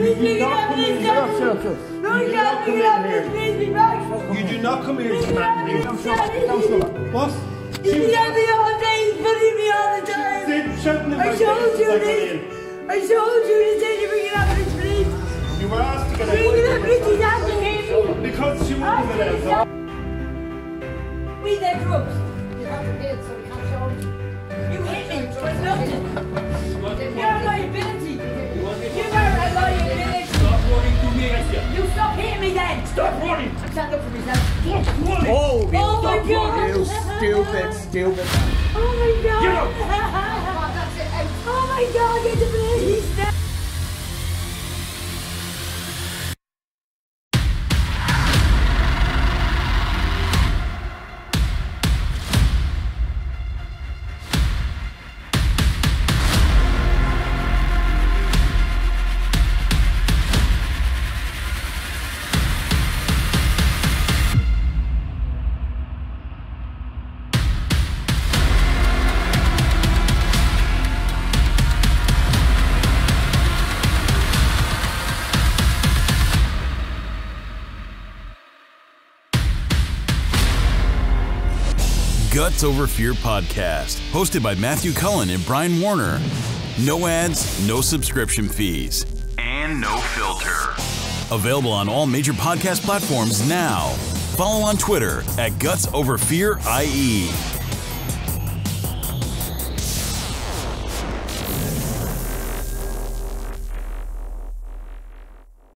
You do not come in here. Shut up. You do not come in here. You do not come here to command me. What? You yell me all day, bully me all the time. I told you this. I told you to say to bring it up to the police. You were asked to get bring it up to the police. Because she wouldn't get out. We the drugs. You have to pay it so we can't show you. You hit me for nothing. You're a liability. You are a liability. Stop running to me, I said. You stop hitting me then. Stop running. I stand up for myself. Stop running. Oh my God. You stupid. Oh my God. Get up. Oh, that's it. Out. Oh my God, get the police now. Guts Over Fear podcast, hosted by Matthew Cullen and Brian Warner. No ads, no subscription fees, and no filter. Available on all major podcast platforms now. Follow on Twitter at GutsOverFearIE.